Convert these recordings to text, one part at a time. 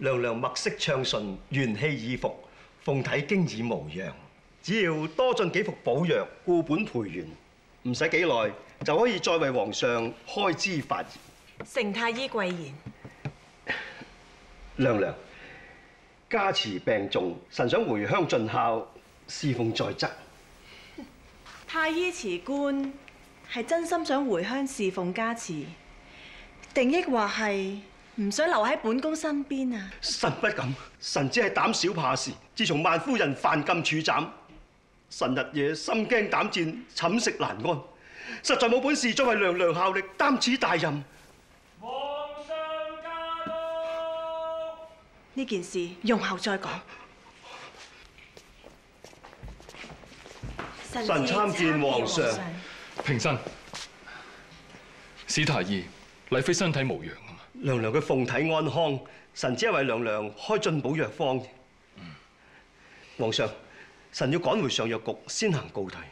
娘娘脈色暢順，元氣已復，鳳體經已無恙。只要多進幾服補藥，固本培元，唔使幾耐就可以再為皇上開枝發葉。 承太醫貴言。 娘娘，家慈病重，臣想回鄉盡孝，侍奉在側。 太醫辭官係真心想回鄉侍奉家慈，定抑或係唔想留喺本宮身邊啊？ 臣不敢，臣只係膽小怕事。自從萬夫人犯禁處斬，臣日夜心驚膽戰，寢食難安，實在冇本事再為娘娘效力，擔此大任。 皇上駕到！ 呢件事容後再講。 臣參見皇上。 平身。史太醫，麗妃身體無恙啊嘛？ 娘娘嘅鳳體安康，臣只係為娘娘開進補藥方。皇上，臣要趕回上藥局，先行告退。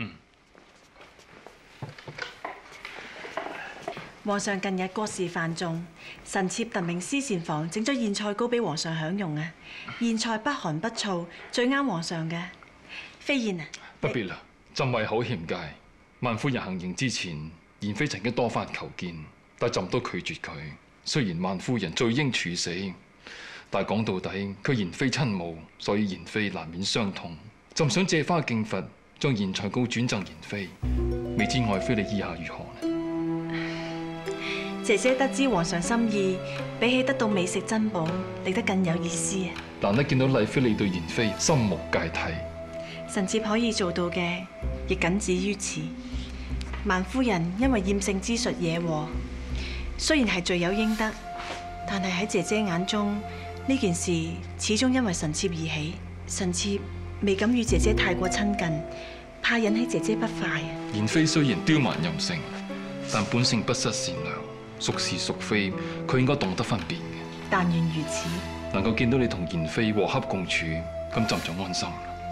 皇上近日國事繁重，臣妾特命司膳房整咗莧菜糕俾皇上享用啊！莧菜不寒不燥，最啱皇上嘅。飛燕啊， 不必啦，朕胃口欠佳。萬夫人行刑之前，賢妃曾經多番求見，但朕都拒絕佢。雖然萬夫人罪應處死，但講到底，佢賢妃親母，所以賢妃難免傷痛。朕想借花敬佛，將莧菜糕轉贈賢妃，未知愛妃你意下如何呢？ 姐姐得知皇上心意，比起得到美食珍寶，嚟得更有意思啊！ 難得見到麗妃你對賢妃心無芥蒂， 臣妾可以做到嘅，亦僅止於此。萬夫人因為厭勝之術惹禍，雖然係罪有應得，但係喺姐姐眼中，呢件事始終因為臣妾而起。臣妾未敢與姐姐太過親近，怕引起姐姐不快啊！ 賢妃雖然刁蠻任性，但本性不失善良，孰是孰非，佢應該懂得分辨嘅。 但願如此。 能夠見到你同賢妃和洽共處，咁朕就安心。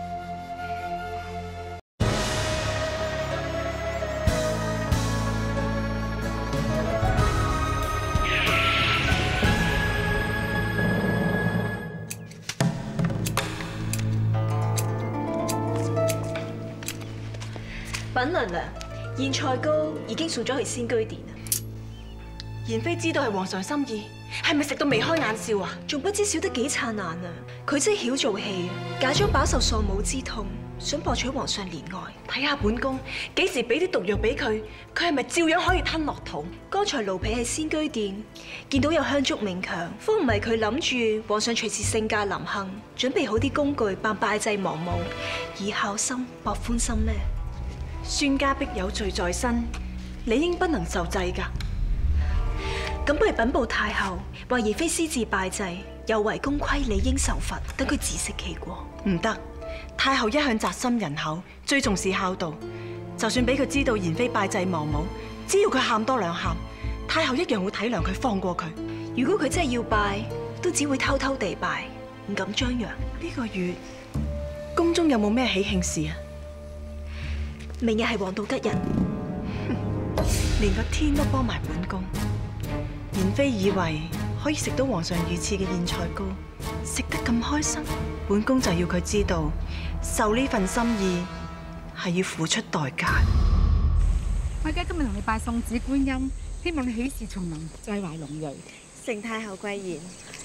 稟娘娘，莧菜糕已經送咗去仙居殿啦。 賢妃知道係皇上心意，係咪食到眉開眼笑啊？ 仲不知笑得幾燦爛啊！佢真係曉做戲啊，假裝飽受喪母之痛，想博取皇上憐愛。 睇下本宮幾時俾啲毒藥俾佢，佢係咪照樣可以吞落肚？ 剛才奴婢喺仙居殿見到有香燭冥鏹，方唔係佢諗住皇上隨時聖駕臨幸，準備好啲工具扮拜祭亡母，以孝心博歡心咩？ 孫家碧有罪在身，理應不能受制㗎。 咁不如稟報太后，話賢妃私自拜祭，有違宮規，理應受罰，等佢自食其果。 唔得，太后一向宅心仁厚，最重視孝道。就算俾佢知道賢妃拜祭亡母，只要佢喊多兩喊，太后一樣會體諒佢，放過佢。 如果佢真係要拜，都只會偷偷地拜，唔敢張揚。 呢個月宮中有冇咩喜慶事啊？ 明日係黃道吉日， 連個天都幫埋本宮。賢妃以為可以食到皇上御賜嘅莧菜糕，食得咁開心，本宮就要佢知道，受呢份心意係要付出代價。 我而家今日同你拜送子觀音，希望你喜事重臨，再懷龍銳。 承太后貴言。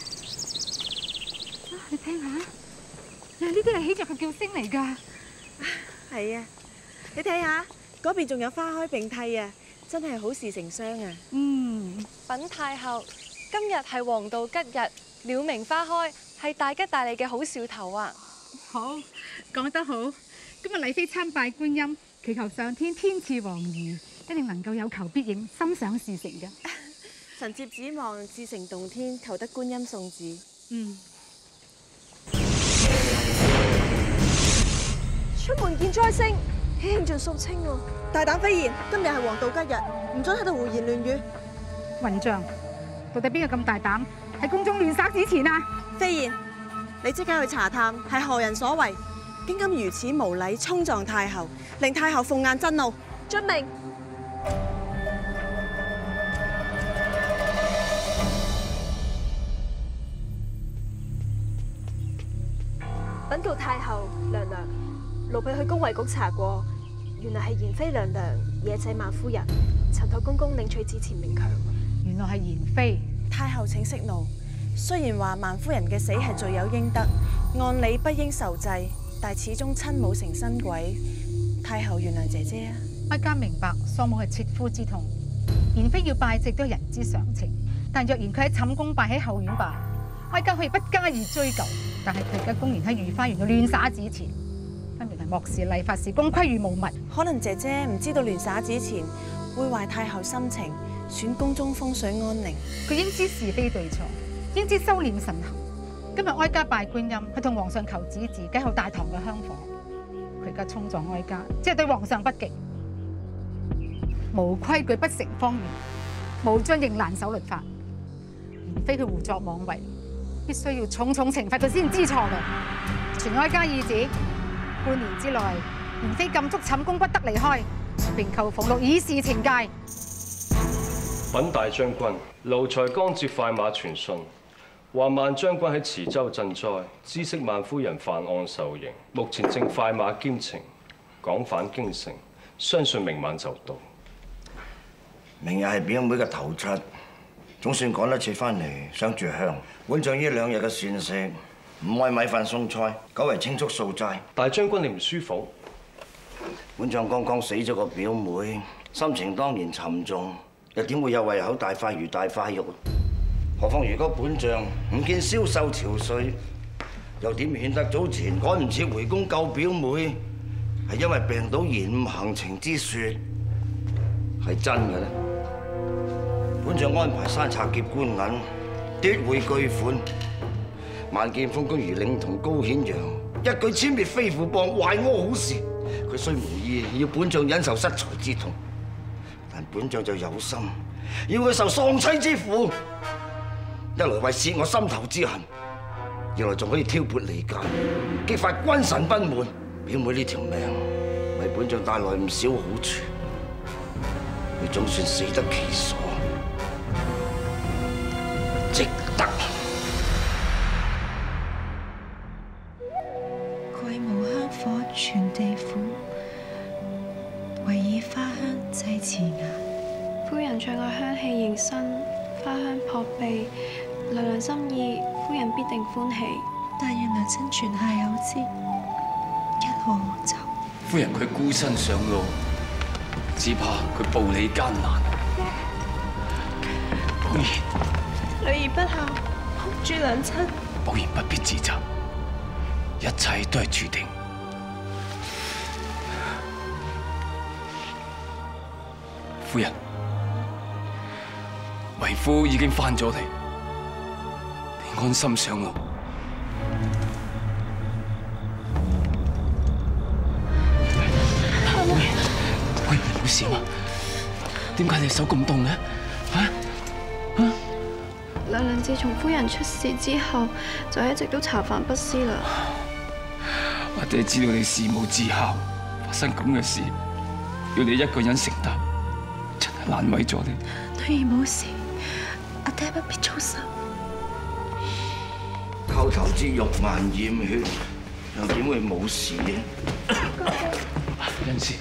你聽下，呢啲係喜鵲嘅叫聲嚟㗎。 係啊，你睇下嗰邊仲有花開並蒂啊，真係好事成雙啊！ 稟太后，今日係黃道吉日，鳥鳴花開，係大吉大利嘅好兆頭啊！ 好，講得好。今日麗妃參拜觀音，祈求上天天賜皇兒，一定能夠有求必應，心想事成嘅。 臣妾指望志誠動天，求得觀音送旨。 出門見災星，喜慶盡肅清喎。 大膽飛言，今日係黃道吉日，唔准喺度胡言亂語。 雲象，到底邊個咁大膽喺宮中亂撒紙錢啊？ 飛言，你即刻去查探係何人所為，竟敢如此無禮衝撞太后，令太后鳳眼震怒。 遵命。 告太后娘娘，奴婢去宮衛局查過，原來係賢妃娘娘野祭萬夫人，陳托公公領取旨前明強。 原來係賢妃。 太后請息怒。雖然話萬夫人嘅死係罪有應得，按理不應受制，但始終親母成身鬼，太后原諒姐姐啊！ 哀家明白喪母係切膚之痛，賢妃要拜祭都係人之常情。但若然佢喺寢宮拜，喺後院拜，哀家可以不加以追究。但係佢而家公然喺御花園度亂灑紙錢，分明係漠視禮法，視公規如無物。 可能姐姐唔知道亂灑紙錢會壞太后心情，損宮中風水安寧。 佢應知是非對錯，應知修煉慎行。今日哀家拜觀音，佢同皇上求旨字，繼後大堂嘅香火。佢而家衝撞哀家，即係對皇上不敬。無規矩不成方圓，無章亦難守律法。賢妃佢胡作妄為，必須要重重懲罰佢先知錯嘅。傳哀家懿旨，半年之內，賢妃禁足寢宮，不得離開，並扣俸祿以示懲戒。 稟大將軍，奴才剛接快馬傳信，話萬將軍喺池州賑災，知悉萬夫人犯案受刑，目前正快馬兼程趕返京城，相信明晚就到。 明日係表妹嘅頭七，總算趕得切翻嚟上炷香。本將呢2日嘅膳食唔愛米飯餸菜，改為清粥素齋。 大將軍你唔舒服？ 本將剛剛死咗個表妹，心情當然沉重，又點會有胃口大塊魚大塊肉？何況如果本將唔見消瘦憔悴，又點顯得早前趕唔切回宮救表妹，係因為病倒延誤行程之説係真嘅咧？本將安排山賊劫官銀，奪回巨款。萬劍鋒公如領同高顯揚一舉殲滅飛虎幫，壞我好事。佢雖無意要本將忍受失財之痛，但本將就有心要佢受喪妻之苦。一來為泄我心頭之恨，二來仲可以挑撥離間，激發君臣不滿。表妹呢條命為本將帶來唔少好處，佢總算死得其所，值得。 貴無香火傳地府，唯以花香祭慈顏。 夫人最愛香氣凝身，花香撲鼻，娘娘心意，夫人必定歡喜。 但願娘親泉下有知，一路走。 夫人佢孤身上路，只怕佢步履艱難。寶兒， 女兒不孝，哭住娘親。 寶兒不必自責，一切都係注定。夫人，為夫已經翻咗嚟，你安心上路。喂，冇事嘛？點解你手咁凍嘅？ 娘娘自從夫人出事之後，就一直都茶飯不思啦。 阿爹知道你事無至孝，發生咁嘅事，要你一個人承擔，真係難為咗你。 女兒冇事，阿爹不必操心。 叩頭之辱顏染血，又點會冇事嘅？ 恩師，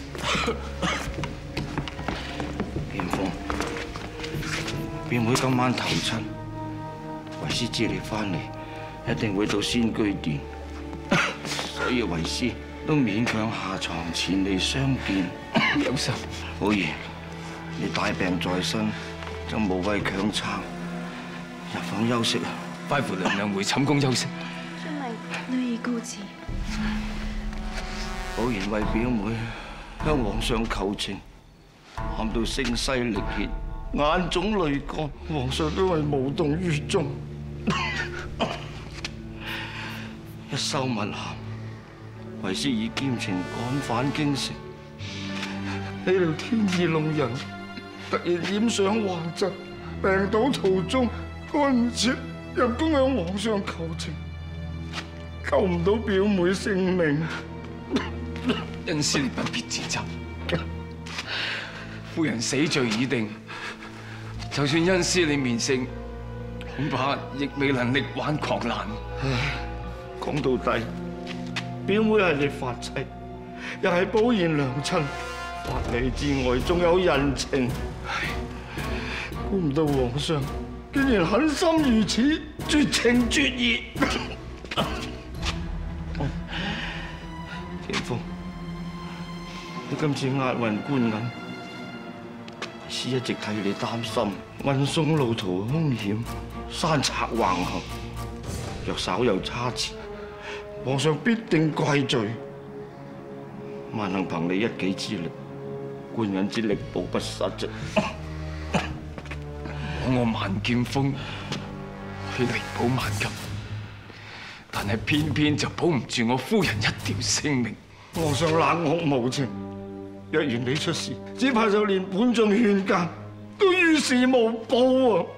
劍鋒，表妹今晚頭七，為師知你翻嚟一定會到仙居殿，所以為師都勉強下床前嚟相見。 有心， 寶兒，你大病在身，就無謂強撐，入房休息啊！ 快扶娘娘回寢宮休息。 遵命。 女兒告辭。 寶兒為表妹向皇上求情，喊到聲嘶力竭，眼腫淚乾，皇上都係無動於衷。一收密函，為師以兼程趕返京城，豈料天意弄人，突然染上橫疾，病倒途中趕唔切入宮向皇上求情，救唔到表妹性命。 恩師你不必自責，夫人死罪已定，就算恩師你面聖，恐怕亦未能力挽狂瀾。 講到底， 表妹係你髮妻，又係寶賢娘親，法理之外仲有人情。估唔到皇上竟然狠心如此，絕情絕義。田豐，你今次押運官銀，是一直替你擔心，運送路途兇險，山賊橫行，若稍有差池，皇上必定怪罪。萬幸憑你一己之力，官銀之力保不失啫。 我萬劍鋒去力保萬金，但係偏偏就保唔住我夫人一條性命。 皇上冷酷無情，若然你出事，只怕就連本將勸諫都於事無補啊！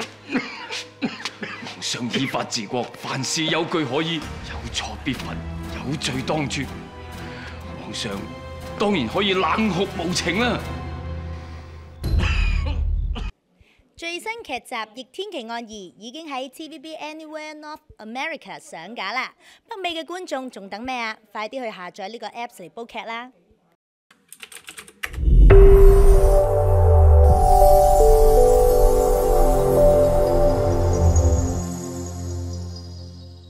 皇上依法治國，凡事有據可依，有錯必罰，有罪當誅。皇上當然可以冷酷無情啦。 最新劇集《逆天奇案2》已經喺 TVB Anywhere North America 上架啦！北美嘅觀眾仲等咩啊？快啲去下載呢個 Apps 嚟煲劇啦！